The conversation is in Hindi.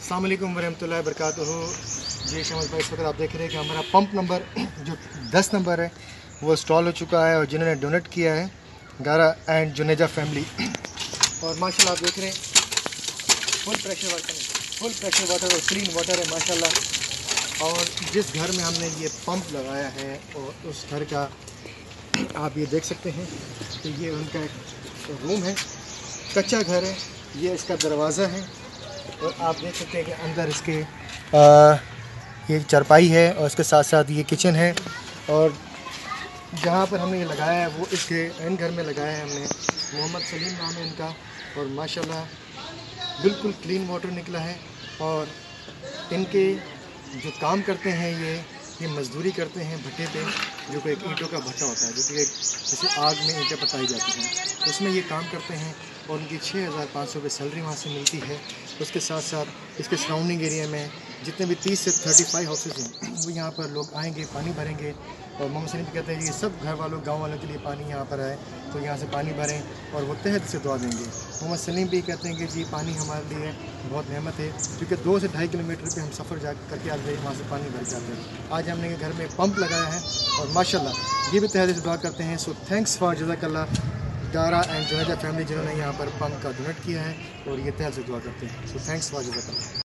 अस्सलाम वालेकुम वरहमतुल्लाहि वबरकातुहू। जी शमस भाई, इस वक्त आप देख रहे हैं कि हमारा पंप नंबर जो 10 नंबर है वो इंस्टॉल हो चुका है और जिन्होंने डोनेट किया है गारा एंड जुनेजा फैमिली। और माशाल्लाह आप देख रहे हैं फुल प्रेशर वाटर और क्लीन वाटर है माशाल्लाह। और जिस घर में हमने ये पंप लगाया है और उस घर का आप ये देख सकते हैं कि ये उनका एक रूम है, कच्चा घर है, ये इसका दरवाज़ा है और आप देख सकते हैं कि अंदर इसके ये चारपाई है और इसके साथ साथ ये किचन है। और जहाँ पर हमने ये लगाया है वो इसके इन घर में लगाया है हमने। मोहम्मद सलीम नाम है इनका और माशाल्लाह बिल्कुल क्लीन वाटर निकला है। और इनके जो काम करते हैं ये मज़दूरी करते हैं भट्टे पे, जो कि एक ईंटों का भट्टा होता है जो कि एक जैसे आग में ईंटें पकाई जाती हैं, उसमें ये काम करते हैं और उनकी 6500 रुपये सैलरी वहाँ से मिलती है। उसके साथ साथ इसके सराउंडिंग एरिया में जितने भी 30 से 35 हाउसेज हैं वो यहाँ पर लोग आएंगे, पानी भरेंगे। और मोहम्मद सलीम कहते हैं कि सब घर वालों गांव वालों के लिए पानी यहाँ पर आए तो यहाँ से पानी भरें और वो तहत से दुआ देंगे। मोहम्मद सलीम भी कहते हैं कि जी पानी हमारे लिए बहुत नेमत है, क्योंकि 2 से 2.5 किलोमीटर पे हम सफ़र जा करके आते हैं, वहाँ से पानी भर के आते हैं। आज हमने घर में पंप लगाया है और माशाल्लाह ये भी तहत से दुआ करते हैं। सो थैंक्स फॉर जज़ाकल्लाह गारा एंड जुनेजा फैमिली जिन्होंने यहाँ पर पंप का डोनेट किया है और ये तहत से दुआ करते हैं। सो थैंक्स फॉर जज़ाकल्लाह।